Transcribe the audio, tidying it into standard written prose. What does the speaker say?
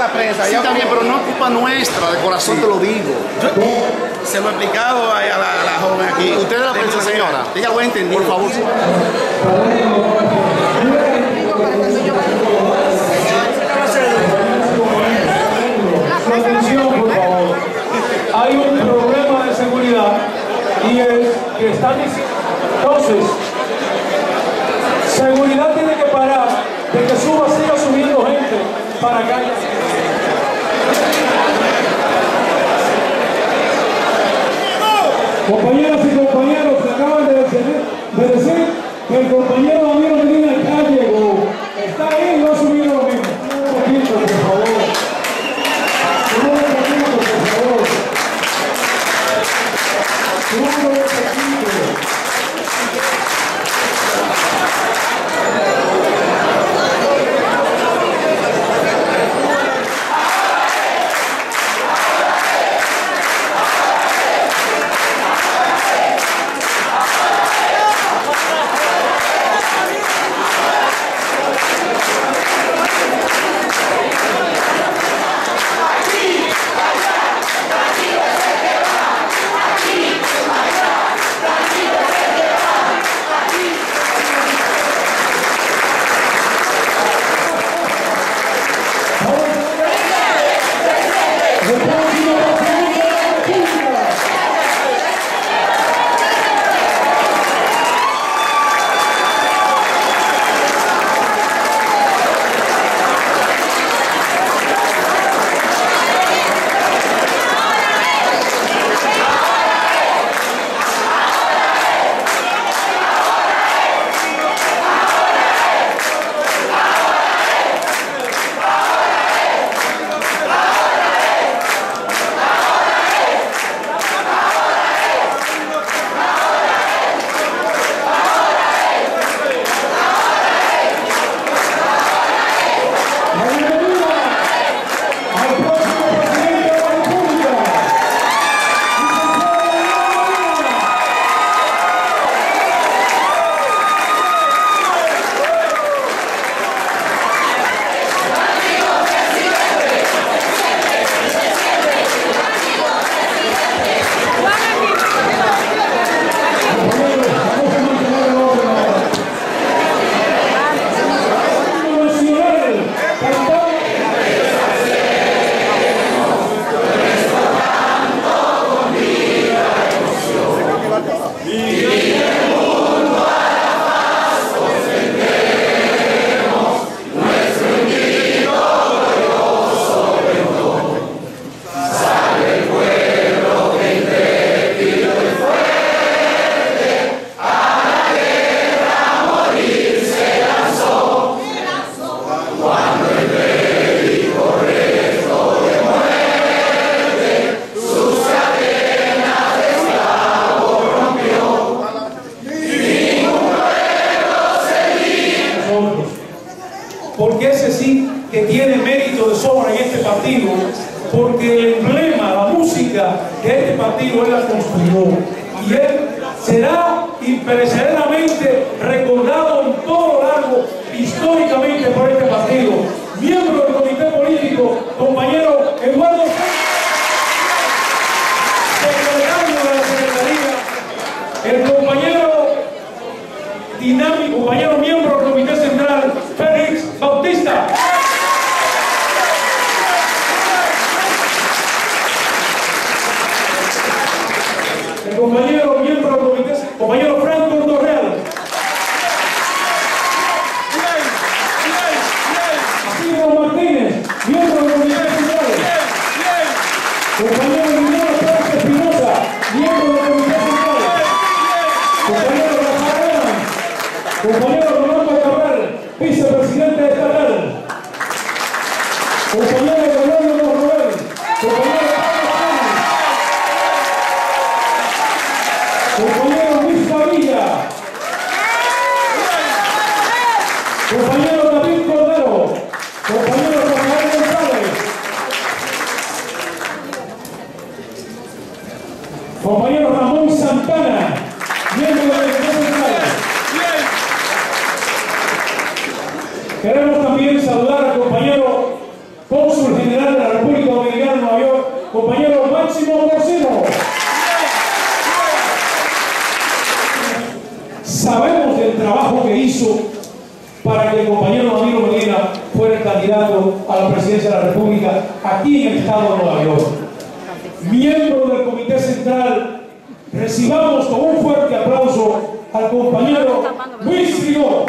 la prensa. Sí, está bien, pero no es culpa nuestra, de corazón te lo digo. Se lo he explicado a la joven aquí. ¿Usted es la prensa, señora? Diga algo entendido. Por favor. Atención, por favor. Hay un problema de seguridad y es que están diciendo. Entonces, seguridad tiene que parar de que siga subiendo gente para acá. Compañeras y compañeros, se acaban de decir que el compañero Danilo Medina ya llegó. Está ahí y no ha subido lo mismo. Un poquito, por favor. Un poquito, por favor. Un poquito. Porque ese sí que tiene mérito de sobra en este partido, porque el emblema, la música de este partido él la construyó y él será imperecederamente recordado en todo lo largo históricamente por este partido. Miembro del comité político, compañero Eduardo, secretario de la Secretaría, el compañero dinámico, compañero miembro del comité central, Félix Bautista. El compañero miembro del comité, compañero Franco Torreal. Silvio Martínez, miembro del comité central. Compañero Guillermo Pérez Espinosa, miembro del comité central. Compañero Rafael, compañero Rolando Cabral, vicepresidente estatal. Compañero Rolando Morroel, compañero compañero Luis Favilla, compañero David Cordero, compañero Rafael González, compañero Ramón Santana, miembro de la Comisión Central. Queremos también saludar al compañero cónsul general compañero Máximo Porcino. Sabemos del trabajo que hizo para que el compañero Danilo Medina fuera el candidato a la presidencia de la República aquí en el estado de Nueva York. Miembros del Comité Central, recibamos con un fuerte aplauso al compañero Luis Rigo.